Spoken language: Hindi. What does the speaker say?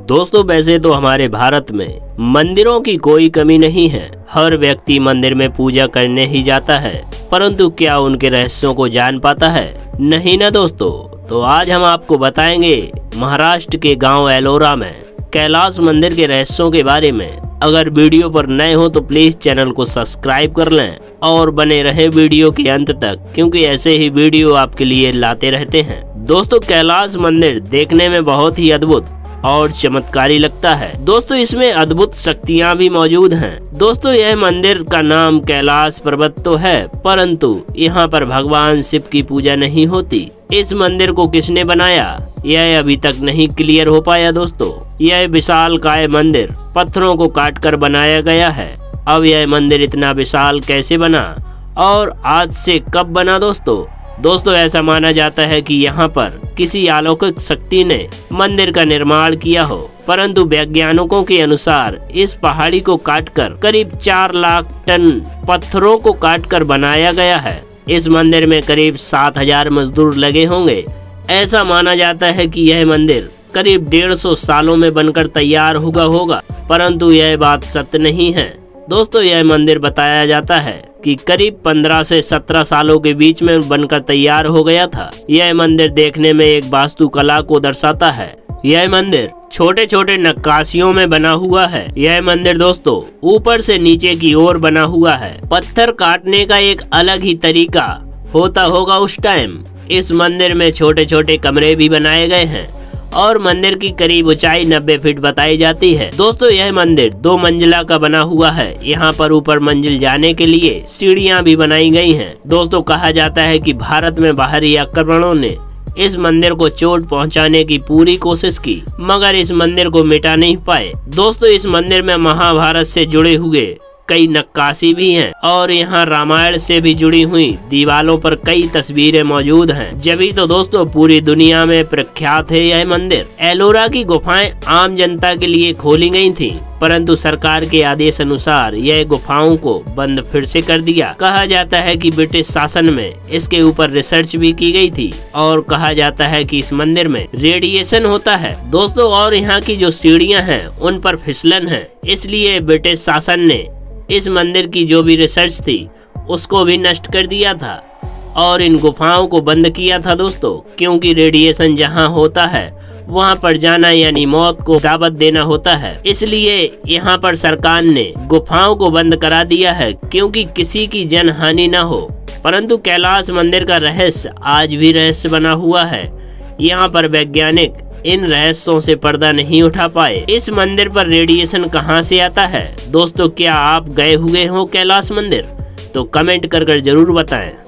दोस्तों वैसे तो हमारे भारत में मंदिरों की कोई कमी नहीं है। हर व्यक्ति मंदिर में पूजा करने ही जाता है, परंतु क्या उनके रहस्यों को जान पाता है? नहीं ना दोस्तों। तो आज हम आपको बताएंगे महाराष्ट्र के गांव एलोरा में कैलाश मंदिर के रहस्यों के बारे में। अगर वीडियो पर नए हो तो प्लीज चैनल को सब्सक्राइब कर लें और बने रहे वीडियो के अंत तक, क्योंकि ऐसे ही वीडियो आपके लिए लाते रहते हैं। दोस्तों कैलाश मंदिर देखने में बहुत ही अद्भुत और चमत्कारी लगता है। दोस्तों इसमें अद्भुत शक्तियाँ भी मौजूद हैं। दोस्तों यह मंदिर का नाम कैलाश पर्वत तो है, परंतु यहाँ पर भगवान शिव की पूजा नहीं होती। इस मंदिर को किसने बनाया यह अभी तक नहीं क्लियर हो पाया। दोस्तों यह विशालकाय मंदिर पत्थरों को काटकर बनाया गया है। अब यह मंदिर इतना विशाल कैसे बना और आज से कब बना? दोस्तों ऐसा माना जाता है कि यहाँ पर किसी अलौकिक शक्ति ने मंदिर का निर्माण किया हो, परंतु वैज्ञानिकों के अनुसार इस पहाड़ी को काटकर करीब 4 लाख टन पत्थरों को काटकर बनाया गया है। इस मंदिर में करीब 7000 मजदूर लगे होंगे। ऐसा माना जाता है कि यह मंदिर करीब 150 सालों में बनकर तैयार होगा, परंतु यह बात सत्य नहीं है। दोस्तों यह मंदिर बताया जाता है कि करीब 15 से 17 सालों के बीच में बनकर तैयार हो गया था। यह मंदिर देखने में एक वास्तुकला को दर्शाता है। यह मंदिर छोटे छोटे नक्काशियों में बना हुआ है। यह मंदिर दोस्तों ऊपर से नीचे की ओर बना हुआ है। पत्थर काटने का एक अलग ही तरीका होता होगा उस टाइम। इस मंदिर में छोटे छोटे कमरे भी बनाए गए हैं और मंदिर की करीब ऊंचाई 90 फीट बताई जाती है। दोस्तों यह मंदिर 2 मंजिला का बना हुआ है। यहाँ पर ऊपर मंजिल जाने के लिए सीढ़ियाँ भी बनाई गई हैं। दोस्तों कहा जाता है कि भारत में बाहरी आक्रमणों ने इस मंदिर को चोट पहुंचाने की पूरी कोशिश की, मगर इस मंदिर को मिटा नहीं पाए। दोस्तों इस मंदिर में महाभारत से जुड़े हुए कई नक्काशी भी हैं और यहाँ रामायण से भी जुड़ी हुई दीवारों पर कई तस्वीरें मौजूद हैं। जभी तो दोस्तों पूरी दुनिया में प्रख्यात है यह मंदिर। एलोरा की गुफाएं आम जनता के लिए खोली गई थीं, परंतु सरकार के आदेश अनुसार यह गुफाओं को बंद फिर से कर दिया। कहा जाता है कि ब्रिटिश शासन में इसके ऊपर रिसर्च भी की गई थी और कहा जाता है कि इस मंदिर में रेडिएशन होता है। दोस्तों और यहाँ की जो सीढ़ियाँ हैं उन पर फिसलन है, इसलिए ब्रिटिश शासन ने इस मंदिर की जो भी रिसर्च थी उसको भी नष्ट कर दिया था और इन गुफाओं को बंद किया था दोस्तों, क्योंकि रेडिएशन जहां होता है वहां पर जाना यानी मौत को दावत देना होता है। इसलिए यहां पर सरकार ने गुफाओं को बंद करा दिया है, क्योंकि किसी की जन हानि न हो। परंतु कैलाश मंदिर का रहस्य आज भी रहस्य बना हुआ है। यहाँ पर वैज्ञानिक इन रहस्यों से पर्दा नहीं उठा पाए। इस मंदिर पर रेडिएशन कहां से आता है? दोस्तों क्या आप गए हुए हो कैलाश मंदिर? तो कमेंट कर जरूर बताएं।